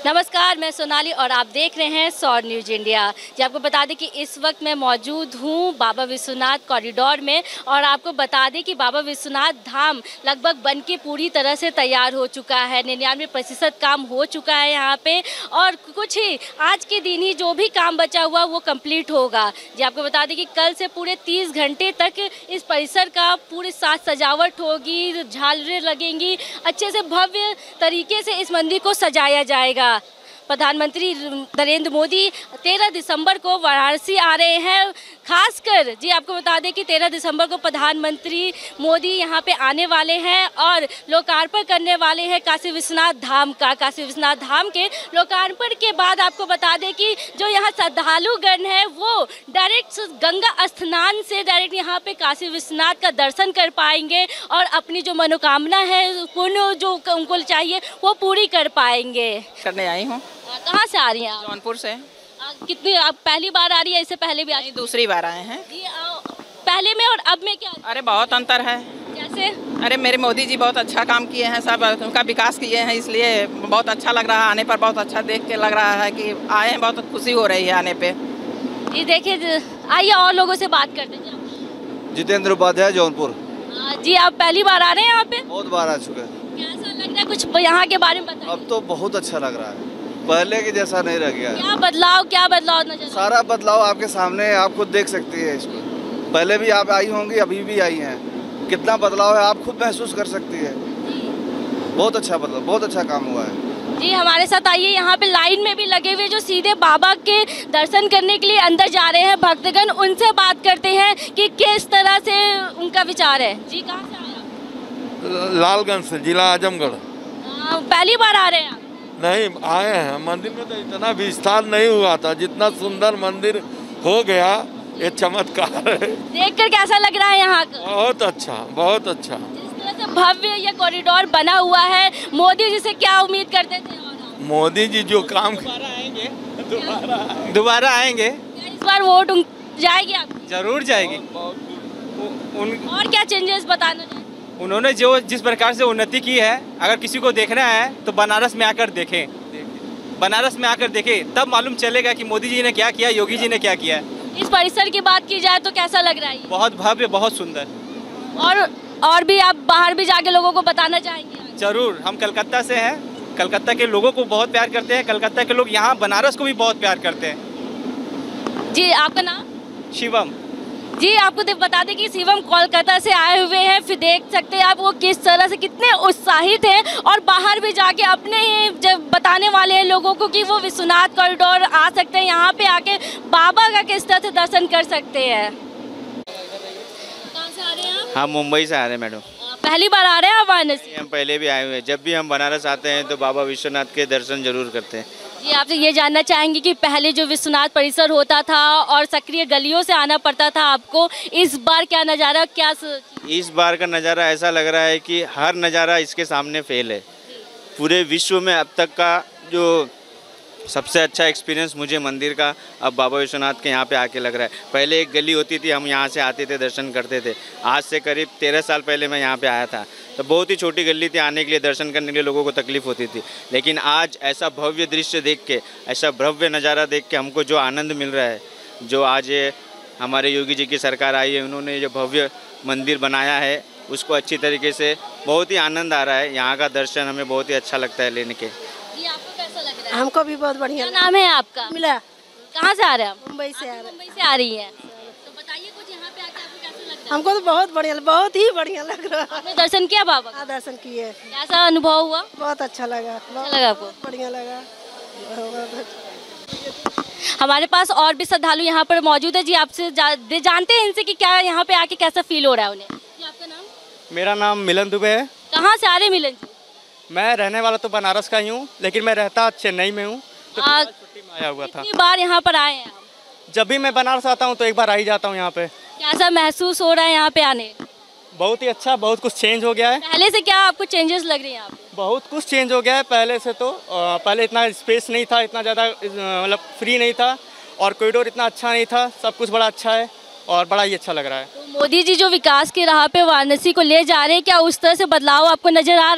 नमस्कार, मैं सोनाली और आप देख रहे हैं सौर न्यूज़ इंडिया। जी आपको बता दें कि इस वक्त मैं मौजूद हूँ बाबा विश्वनाथ कॉरिडोर में और आपको बता दें कि बाबा विश्वनाथ धाम लगभग बनके पूरी तरह से तैयार हो चुका है। 99% काम हो चुका है यहाँ पे और कुछ ही आज के दिन ही जो भी काम बचा हुआ वो कंप्लीट होगा। जी आपको बता दें कि कल से पूरे 30 घंटे तक इस परिसर का पूरी साज सजावट होगी, झालरें लगेंगी, अच्छे से भव्य तरीके से इस मंदिर को सजाया जाएगा। प्रधानमंत्री नरेंद्र मोदी 13 दिसंबर को वाराणसी आ रहे हैं। खासकर जी आपको बता दें कि 13 दिसंबर को प्रधानमंत्री मोदी यहां पे आने वाले हैं और लोकार्पण करने वाले हैं काशी विश्वनाथ धाम का। काशी विश्वनाथ धाम के लोकार्पण के बाद आपको बता दें कि जो यहां श्रद्धालुगण है वो डायरेक्ट गंगा स्नान से डायरेक्ट यहां पे काशी विश्वनाथ का दर्शन कर पाएंगे और अपनी जो मनोकामना है पुण्य जो उनको चाहिए वो पूरी कर पाएंगे। करने आई हूँ। कहाँ से आ रही हैं आप? जौनपुर से। कितनी आप पहली बार आ रही है? इससे पहले भी आई? दूसरी बार आए हैं। जी पहले में और अब में क्या? अरे बहुत अंतर है। जैसे? अरे मेरे मोदी जी बहुत अच्छा काम किए हैं, सब उनका विकास किए हैं, इसलिए बहुत अच्छा लग रहा है आने पर। बहुत अच्छा देख के लग रहा है कि आए हैं, बहुत खुशी हो रही है आने पे। जी देखिए, आइए और लोगों से बात करते हैं। जितेंद्र उपाध्याय, जौनपुर। जी आप पहली बार आ रहे हैं यहाँ पे? बहुत बार आ चुके हैं। कैसा लग रहा है, कुछ यहाँ के बारे में बताइए। अब तो बहुत अच्छा लग रहा है, पहले के जैसा नहीं रह गया। क्या बदलाव नजर? सारा बदलाव आपके सामने, आप खुद देख सकती है इसको। पहले भी आप आई होंगी, अभी भी आई हैं, कितना बदलाव है आप खुद महसूस कर सकती है। बहुत अच्छा बदलाव, बहुत अच्छा काम हुआ है। जी हमारे साथ आइए, यहाँ पे लाइन में भी लगे हुए जो सीधे बाबा के दर्शन करने के लिए अंदर जा रहे हैं भक्तगण, उनसे बात करते हैं कि किस तरह से उनका विचार है। जी कहाँ से आए आप? लालगंज से, जिला आजमगढ़। पहली बार आ रहे हैं आप? नहीं, आए हैं। मंदिर में तो इतना विस्तार नहीं हुआ था, जितना सुंदर मंदिर हो गया, ये चमत्कार है। देखकर कैसा लग रहा है यहाँ का? बहुत अच्छा, बहुत अच्छा। जिस तरह से भव्य ये कॉरिडोर बना हुआ है, मोदी जी से क्या उम्मीद करते थे? मोदी जी जो काम दोबारा आएंगे। इस बार वोट जाएगी आपकी? जरूर जाएगी। और क्या चेंजेस बताना चाहिए? उन्होंने जिस प्रकार से उन्नति की है, अगर किसी को देखना है तो बनारस में आकर देखें। बनारस में आकर देखें, तब मालूम चलेगा कि मोदी जी ने क्या किया, योगी जी ने क्या किया। इस परिसर की बात की जाए तो कैसा लग रहा है? बहुत भव्य, बहुत सुंदर। और भी आप बाहर भी जाके लोगों को बताना चाहेंगे? जरूर। हम कलकत्ता से हैं, कलकत्ता के लोगों को बहुत प्यार करते हैं। कलकत्ता के लोग यहाँ बनारस को भी बहुत प्यार करते हैं। जी आपका नाम? शिवम। जी आपको बता दें कि शिवम कोलकाता से आए हुए हैं। फिर देख सकते हैं आप वो किस तरह से कितने उत्साहित हैं और बाहर भी जाके अपने जब बताने वाले हैं लोगों को कि वो विश्वनाथ कॉरिडोर आ सकते हैं, यहाँ पे आके बाबा का किस तरह से दर्शन कर सकते हैं। कहाँ से आ रहे हैं आप? हाँ, मुंबई से आ रहे हैं मैडम। पहली बार आ रहे हैं आप वाराणसी? हम पहले भी आए हुए हैं। जब भी हम बनारस आते हैं तो बाबा विश्वनाथ के दर्शन जरूर करते हैं। जी आपसे ये जानना चाहेंगे कि पहले जो विश्वनाथ परिसर होता था और सक्रिय गलियों से आना पड़ता था आपको, इस बार क्या नज़ारा, क्या इस बार का नज़ारा ऐसा लग रहा है कि हर नज़ारा इसके सामने फेल है। पूरे विश्व में अब तक का जो सबसे अच्छा एक्सपीरियंस मुझे मंदिर का अब बाबा विश्वनाथ के यहाँ पे आके लग रहा है। पहले एक गली होती थी, हम यहाँ से आते थे, दर्शन करते थे। आज से करीब 13 साल पहले मैं यहाँ पे आया था, तो बहुत ही छोटी गली थी, आने के लिए, दर्शन करने के लिए लोगों को तकलीफ होती थी। लेकिन आज ऐसा भव्य दृश्य देख के, ऐसा भव्य नज़ारा देख के हमको जो आनंद मिल रहा है, जो आज हमारे योगी जी की सरकार आई है, उन्होंने जो भव्य मंदिर बनाया है उसको अच्छी तरीके से, बहुत ही आनंद आ रहा है। यहाँ का दर्शन हमें बहुत ही अच्छा लगता है लेने के। जी आपको कैसा लग रहा है? हमको भी बहुत बढ़िया। क्या नाम है आपका? मिला। कहाँ से आ रहे हैं आप? मुंबई से आ रहे हैं। मुंबई से आ रही है, तो बताइए कुछ यहाँ पे आके आपको कैसा लग रहा है? हमको तो बहुत बढ़िया, बहुत ही बढ़िया लग रहा है। आपने दर्शन किया बाबा का? हाँ, दर्शन किए। कैसा अनुभव हुआ? बहुत अच्छा लगा। अच्छा लगा आपको? बढ़िया लगा। हमारे पास और भी श्रद्धालु यहाँ पर मौजूद है। जी आपसे जानते हैं इनसे कि क्या यहाँ पे आके कैसा फील हो रहा है उन्हें। जी आपका नाम? मेरा नाम मिलन दुबे है। कहाँ से आ रहे मिलन जी? मैं रहने वाला तो बनारस का ही हूँ, लेकिन मैं रहता चेन्नई में हूँ, तो छुट्टी में आया हुआ था। कितनी बार यहाँ पर आए हैं आप? जब भी मैं बनारस आता हूँ तो एक बार आ ही जाता हूँ यहाँ पे। कैसा महसूस हो रहा है यहाँ पे आने? बहुत ही अच्छा, बहुत कुछ चेंज हो गया है। पहले से क्या आपको चेंजेस लग रही हैं आप? बहुत कुछ चेंज हो गया है पहले से। तो पहले इतना स्पेस नहीं था, इतना ज़्यादा मतलब फ्री नहीं था, और कॉरिडोर इतना अच्छा नहीं था। सब कुछ बड़ा अच्छा है और बड़ा ही अच्छा लग रहा है। तो मोदी जी जो विकास की राह पे वाराणसी को ले जा रहे हैं, क्या उस तरह से बदलाव आपको नज़र आ रहा है?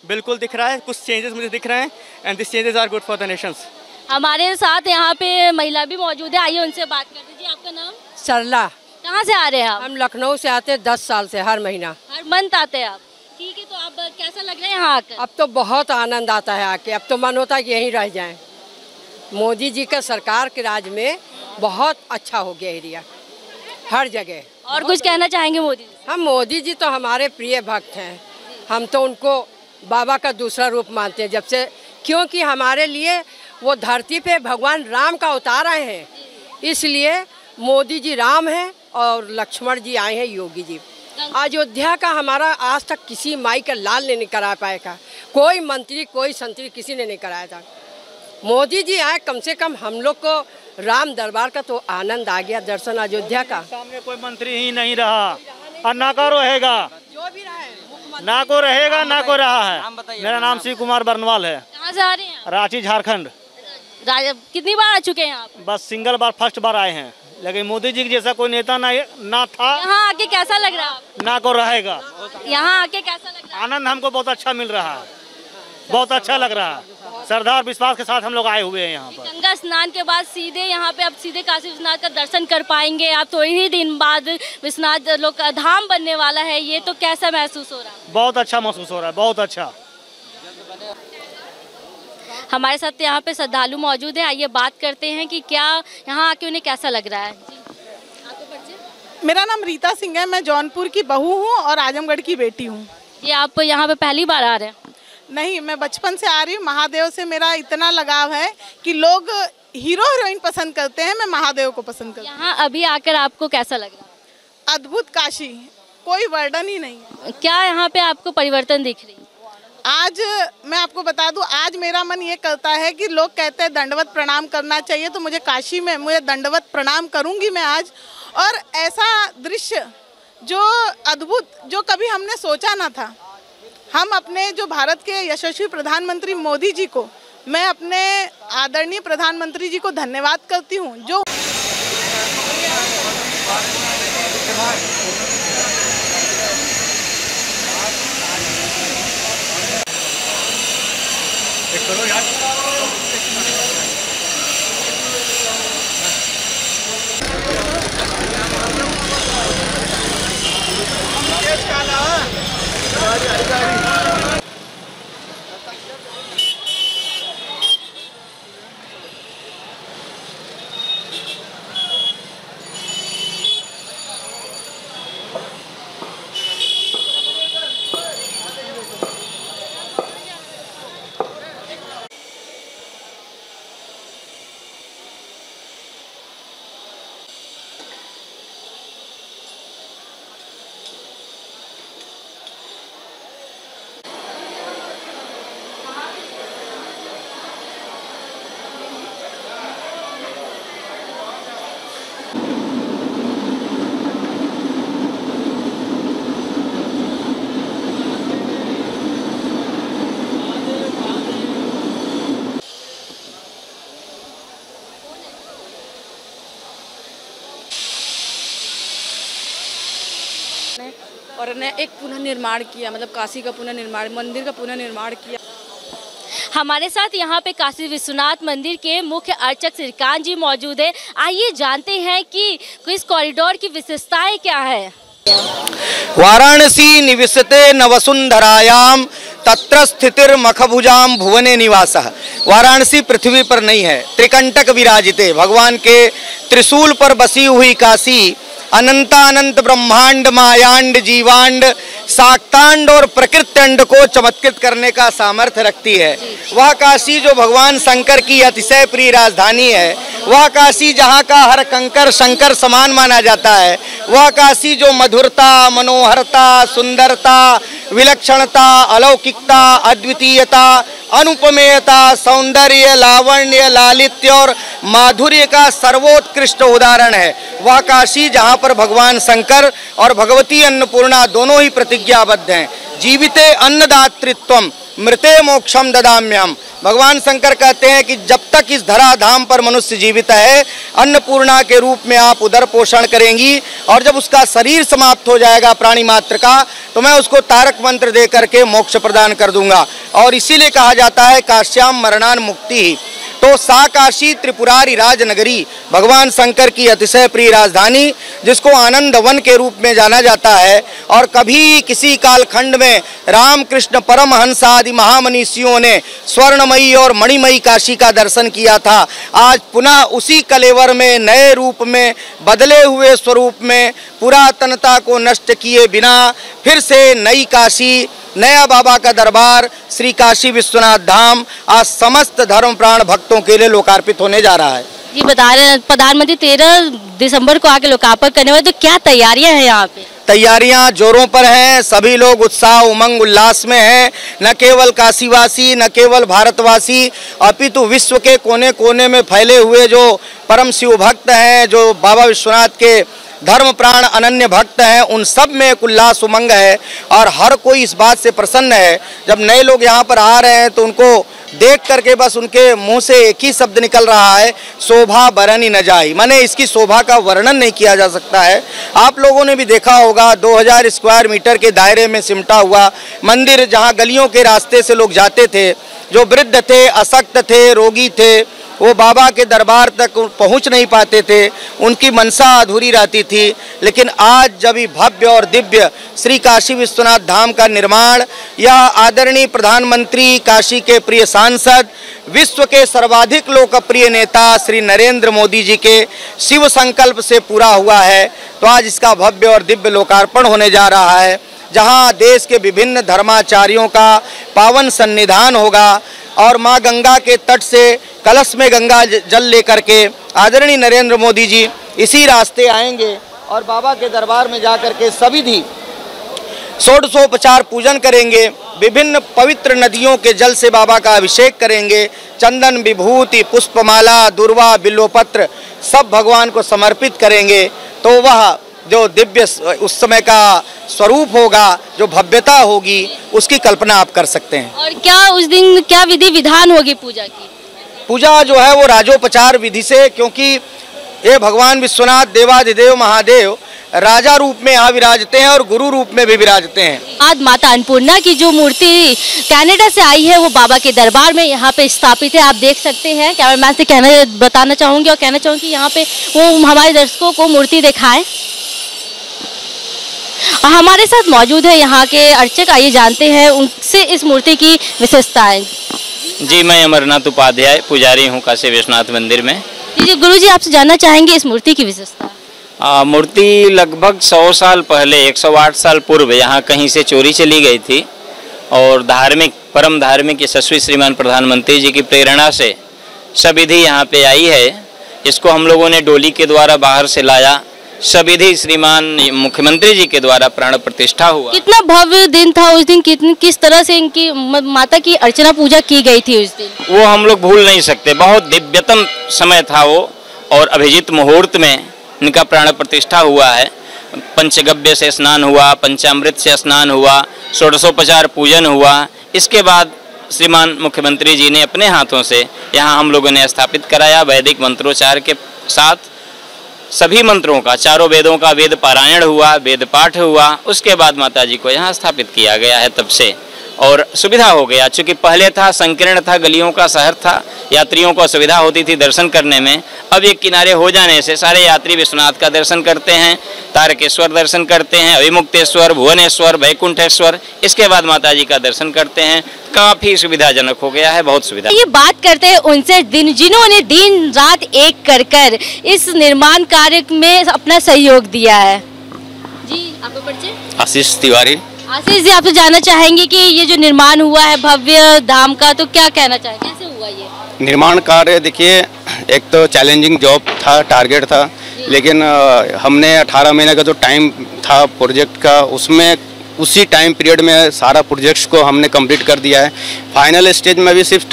बिल्कुल दिख रहा है, कुछ चेंजेस मुझे दिख रहे हैं and this changes are good for the nations. हमारे साथ यहाँ पे महिला भी मौजूद है, आइए उनसे बात करते जी। आपका नाम? सरला। कहाँ से आ रहे हैं आप? हम लखनऊ से आते हैं 10 साल से, हर महीना। हर मंथ आते हैं आप? ठीक है, तो आप कैसा लग रहा है यहाँ आकर? अब तो बहुत आनंद आता है आके, अब तो मन होता है कि यहीं रह जाएं। मोदी जी का सरकार के राज में बहुत अच्छा हो गया एरिया, हर जगह। और कुछ कहना चाहेंगे मोदी जी? हम मोदी जी तो हमारे प्रिय भक्त हैं, हम तो उनको बाबा का दूसरा रूप मानते हैं जब से, क्योंकि हमारे लिए वो धरती पे भगवान राम का अवतार आए हैं, इसलिए मोदी जी राम हैं और लक्ष्मण जी आए हैं योगी जी। अयोध्या का हमारा आज तक किसी माई का लाल ने नहीं करा पाएगा, कोई मंत्री कोई संतरी किसी ने नहीं कराया था। मोदी जी आए, कम से कम हम लोग को राम दरबार का तो आनंद आ गया, दर्शन अयोध्या का। सामने कोई मंत्री ही नहीं रहा और ना को रहेगा, जो भी रहे ना को रहेगा ना को रहा है। मेरा नाम शिव कुमार बरनवाल है। कहाँ से आ रहे हैं? रांची झारखंड। कितनी बार आ चुके हैं आप? बस सिंगल बार, फर्स्ट बार आए हैं, लेकिन मोदी जी जैसा कोई नेता ना था। यहाँ आके कैसा लग रहा है? ना को रहेगा। यहाँ आके कैसा लग रहा है? आनंद हमको बहुत अच्छा मिल रहा है, बहुत अच्छा लग रहा है। श्रद्धा और विश्वास के साथ हम लोग आए हुए हैं यहाँ पर। गंगा स्नान के बाद सीधे यहाँ पे अब सीधे काशी विश्वनाथ का दर्शन कर पाएंगे आप। थोड़ी ही दिन बाद विश्वनाथ लोग का धाम बनने वाला है, ये तो कैसा महसूस हो रहा है? बहुत अच्छा महसूस हो रहा है, बहुत अच्छा। हमारे साथ यहाँ पे श्रद्धालु मौजूद है, आइए बात करते हैं कि क्या यहाँ आके उन्हें कैसा लग रहा है। आपको परिचय? मेरा नाम रीता सिंह है, मैं जौनपुर की बहू हूँ और आजमगढ़ की बेटी हूँ। ये आप यहाँ पे पहली बार आ रहे हैं? नहीं, मैं बचपन से आ रही हूँ। महादेव से मेरा इतना लगाव है कि लोग हीरो हीरोइन पसंद करते हैं, मैं महादेव को पसंद करती हूँ। यहाँ अभी आकर आपको कैसा लग रहा है? अद्भुत काशी, कोई वर्णन ही नहीं है। क्या यहाँ पे आपको परिवर्तन दिख रही है? आज मैं आपको बता दूं, आज मेरा मन ये करता है कि लोग कहते हैं दंडवत प्रणाम करना चाहिए, तो मुझे काशी में मुझे दंडवत प्रणाम करूंगी मैं आज। और ऐसा दृश्य जो अद्भुत, जो कभी हमने सोचा ना था। हम अपने जो भारत के यशस्वी प्रधानमंत्री मोदी जी को, मैं अपने आदरणीय प्रधानमंत्री जी को धन्यवाद करती हूँ जो और ने एक पुनर्निर्माण किया, मतलब काशी का पुनर्निर्माण, मंदिर का पुनर्निर्माण किया। हमारे साथ यहाँ पे काशी विश्वनाथ मंदिर के मुख्य अर्चक श्रीकांत जी मौजूद है। आइए जानते हैं कि इस कॉरिडोर की विशेषताएं क्या है। वाराणसी निविशते नवसुंधरायाम तत्र स्थितिर्मखभुजाम भुवने निवासः। वाराणसी पृथ्वी पर नहीं है, त्रिकंटक विराजिते, भगवान के त्रिशूल पर बसी हुई काशी अनंतानंत ब्रह्मांड मायांड जीवांड शाक्तांड और प्रकृत्यंड को चमत्कृत करने का सामर्थ्य रखती है। वह काशी जो भगवान शंकर की अतिशय प्रिय राजधानी है, वह काशी जहाँ का हर कंकर शंकर समान माना जाता है, वह काशी जो मधुरता, मनोहरता, सुंदरता, विलक्षणता, अलौकिकता, अद्वितीयता, अनुपमेयता, सौंदर्य, लावण्य, लालित्य और माधुर्य का सर्वोत्कृष्ट उदाहरण है। वह काशी जहाँ पर भगवान शंकर और भगवती अन्नपूर्णा दोनों ही प्रतिज्ञाबद्ध हैं। जीविते अन्नदातृत्वम मृते मोक्षम ददाम्यहम। भगवान शंकर कहते हैं कि जब तक इस धराधाम पर मनुष्य जीवित है, अन्नपूर्णा के रूप में आप उदर पोषण करेंगी, और जब उसका शरीर समाप्त हो जाएगा प्राणी मात्र का, तो मैं उसको तारक मंत्र दे करके मोक्ष प्रदान कर दूंगा। और इसीलिए कहा जाता है काश्याम मरणान मुक्ति ही। तो सा काशी त्रिपुरारी राजनगरी, भगवान शंकर की अतिशय प्रिय राजधानी, जिसको आनंद वन के रूप में जाना जाता है। और कभी किसी कालखंड में रामकृष्ण परमहंस आदि महामनीषियों ने स्वर्णमयी और मणिमयी काशी का दर्शन किया था। आज पुनः उसी कलेवर में, नए रूप में, बदले हुए स्वरूप में, पुरातनता को नष्ट किए बिना फिर से नई काशी, नया बाबा का दरबार श्री काशी विश्वनाथ धाम आज समस्त धर्म प्राण भक्तों के लिए लोकार्पित होने जा रहा है। जी बता रहे हैं प्रधानमंत्री 13 दिसंबर को आके लोकार्पण करने वाले, तो क्या तैयारियां हैं यहाँ पे? तैयारियां जोरों पर हैं, सभी लोग उत्साह उमंग उल्लास में हैं। न केवल काशीवासी, न केवल भारतवासी, अपितु विश्व के कोने कोने में फैले हुए जो परम शिव भक्त हैं, जो बाबा विश्वनाथ के धर्म प्राण अनन्य भक्त हैं, उन सब में एक उल्लास उमंग है। और हर कोई इस बात से प्रसन्न है, जब नए लोग यहाँ पर आ रहे हैं तो उनको देख करके बस उनके मुंह से एक ही शब्द निकल रहा है, शोभा बरनी न जाई। माने इसकी शोभा का वर्णन नहीं किया जा सकता है। आप लोगों ने भी देखा होगा 2000 स्क्वायर मीटर के दायरे में सिमटा हुआ मंदिर, जहाँ गलियों के रास्ते से लोग जाते थे, जो वृद्ध थे, अशक्त थे, रोगी थे, वो बाबा के दरबार तक पहुंच नहीं पाते थे, उनकी मनसा अधूरी रहती थी। लेकिन आज जब ये भव्य और दिव्य श्री काशी विश्वनाथ धाम का निर्माण, यह आदरणीय प्रधानमंत्री, काशी के प्रिय सांसद, विश्व के सर्वाधिक लोकप्रिय नेता श्री नरेंद्र मोदी जी के शिव संकल्प से पूरा हुआ है, तो आज इसका भव्य और दिव्य लोकार्पण होने जा रहा है, जहां देश के विभिन्न धर्माचार्यों का पावन सन्निधान होगा। और माँ गंगा के तट से कलश में गंगा जल लेकर के आदरणीय नरेंद्र मोदी जी इसी रास्ते आएंगे और बाबा के दरबार में जाकर के सविधि षोडशोपचार पूजन करेंगे। विभिन्न पवित्र नदियों के जल से बाबा का अभिषेक करेंगे। चंदन, विभूति, पुष्पमाला, दुर्वा, बिल्वपत्र सब भगवान को समर्पित करेंगे। तो वह जो दिव्य उस समय का स्वरूप होगा, जो भव्यता होगी, उसकी कल्पना आप कर सकते हैं। और क्या उस दिन क्या विधि विधान होगी पूजा की? पूजा जो है वो राजोपचार विधि से, क्योंकि ये भगवान विश्वनाथ देवाधिदेव महादेव राजा रूप में यहाँ विराजते हैं और गुरु रूप में भी विराजते हैं। आज माता अन्नपूर्णा की जो मूर्ति कनाडा से आई है, वो बाबा के दरबार में यहाँ पे स्थापित है, आप देख सकते हैं। कैमरामैन से बताना चाहूँगी और कहना चाहूँगी यहाँ पे वो हमारे दर्शकों को मूर्ति दिखाएं। हमारे साथ मौजूद है यहाँ के अर्चक, आइए जानते हैं उनसे इस मूर्ति की विशेषताएं। जी, मैं अमरनाथ उपाध्याय पुजारी हूँ काशी विश्वनाथ मंदिर में। जी गुरु जी, आपसे जानना चाहेंगे इस मूर्ति की विशेषता। मूर्ति लगभग 100 साल पहले, 108 साल पूर्व यहाँ कहीं से चोरी चली गई थी और धार्मिक, परम धार्मिक यशस्वी श्रीमान प्रधानमंत्री जी की प्रेरणा से सविधि यहाँ पे आई है। इसको हम लोगों ने डोली के द्वारा बाहर से लाया, सविधि श्रीमान मुख्यमंत्री जी के द्वारा प्राण प्रतिष्ठा हुआ। कितना भव्य दिन था उस दिन, किस तरह से इनकी माता की अर्चना पूजा की गई थी उस दिन, वो हम लोग भूल नहीं सकते। बहुत दिव्यतम समय था वो, और अभिजीत मुहूर्त में इनका प्राण प्रतिष्ठा हुआ है। पंचगव्य से स्नान हुआ, पंचामृत से स्नान हुआ, षोडशोपचार पूजन हुआ। इसके बाद श्रीमान मुख्यमंत्री जी ने अपने हाथों से यहाँ हम लोगों ने स्थापित कराया। वैदिक मंत्रोच्चार के साथ सभी मंत्रों का, चारों वेदों का वेद पारायण हुआ, वेद पाठ हुआ। उसके बाद माता जी को यहाँ स्थापित किया गया है तब से, और सुविधा हो गया। चूँकि पहले था संकीर्ण था, गलियों का शहर था, यात्रियों को असुविधा होती थी दर्शन करने में। अब एक किनारे हो जाने से सारे यात्री विश्वनाथ का दर्शन करते हैं, तारकेश्वर दर्शन करते हैं, अभिमुक्तेश्वर, भुवनेश्वर, वैकुंठेश्वर, इसके बाद माता जी का दर्शन करते हैं। काफ़ी सुविधाजनक हो गया है, बहुत सुविधा। ये बात करते हैं उनसे जिन्होंने दिन रात एक कर इस निर्माण कार्य में अपना सहयोग दिया है। जी, आपका परिचय? आशीष तिवारी। आशीष जी, आपसे जानना चाहेंगे कि ये जो निर्माण हुआ है भव्य धाम का, तो क्या कहना चाहेंगे, कैसे हुआ ये निर्माण कार्य? देखिए, एक तो चैलेंजिंग जॉब था, टारगेट था, लेकिन हमने 18 महीने का जो टाइम था प्रोजेक्ट का, उसमें उसी टाइम पीरियड में सारा प्रोजेक्ट्स को हमने कंप्लीट कर दिया है। फाइनल स्टेज में भी सिर्फ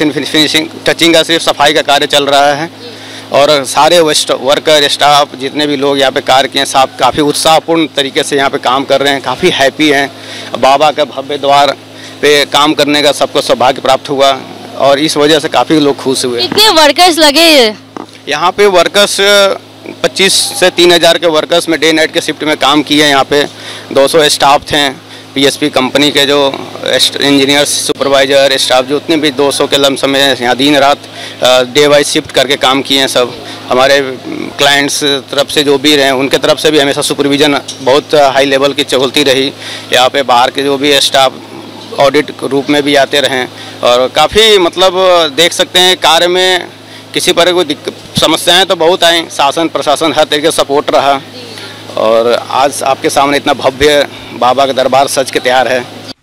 टचिंग का सिर्फ सफाई का कार्य चल रहा है, और सारे वर्कर स्टाफ जितने भी लोग यहाँ पे कार्य किए सब काफ़ी उत्साहपूर्ण तरीके से यहाँ पे काम कर रहे हैं, काफ़ी हैप्पी हैं। बाबा का भव्य द्वार पे काम करने का सबको सौभाग्य प्राप्त हुआ, और इस वजह से काफ़ी लोग खुश हुए। कितने वर्कर्स लगे? यहाँ पे वर्कर्स 25 से 3000 के वर्कर्स में डे नाइट के शिफ्ट में काम किए। यहाँ पे 200 स्टाफ थे, पीएसपी कंपनी के जो इंजीनियर, सुपरवाइजर, स्टाफ जो उतने भी 200 के लमसम में यहाँ दिन रात डे वाइज शिफ्ट करके काम किए हैं सब। हमारे क्लाइंट्स तरफ से जो भी रहे उनके तरफ से भी हमेशा सुपरविज़न बहुत हाई लेवल की चलती रही। यहाँ पे बाहर के जो भी स्टाफ ऑडिट रूप में भी आते रहें और काफ़ी मतलब देख सकते हैं कार्य में किसी पर कोई समस्याएं तो बहुत आई, शासन प्रशासन हर तरीके से सपोर्ट रहा और आज आपके सामने इतना भव्य बाबा का दरबार सज के तैयार है।